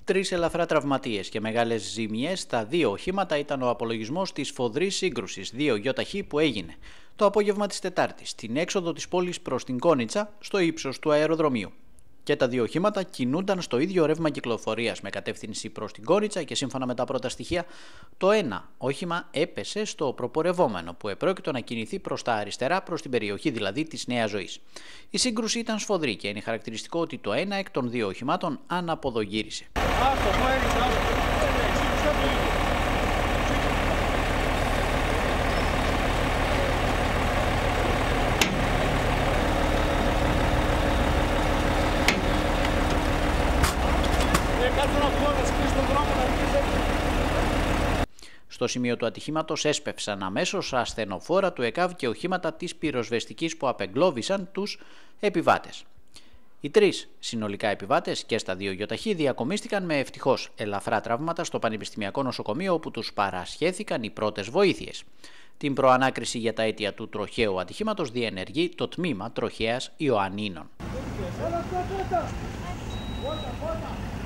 3 ελαφρά τραυματίες και μεγάλες ζημιές στα 2 οχήματα ήταν ο απολογισμός της σφοδρής σύγκρουσης 2 ΙΧ που έγινε το απόγευμα της Τετάρτης στην έξοδο της πόλης προς την Κόνιτσα στο ύψος του αεροδρομίου. Και τα 2 οχήματα κινούνταν στο ίδιο ρεύμα κυκλοφορίας με κατεύθυνση προς την Κόνιτσα και σύμφωνα με τα πρώτα στοιχεία, το ένα όχημα έπεσε στο προπορευόμενο που επρόκειτο να κινηθεί προς τα αριστερά, προς την περιοχή δηλαδή της Νέας Ζωής. Η σύγκρουση ήταν σφοδρή και είναι χαρακτηριστικό ότι το ένα εκ των 2 οχημάτων αναποδογύρισε. Στο σημείο του ατυχήματος έσπευσαν αμέσως ασθενοφόρα του ΕΚΑΒ και οχήματα της πυροσβεστικής που απεγκλώβησαν τους επιβάτες. Οι 3 συνολικά επιβάτες και στα 2 ΙΧ διακομίστηκαν με ευτυχώς ελαφρά τραύματα στο Πανεπιστημιακό Νοσοκομείο όπου τους παρασχέθηκαν οι πρώτες βοήθειες. Την προανάκριση για τα αίτια του τροχαίου ατυχήματος διενεργεί το τμήμα τροχαίας Ιωαννίνων.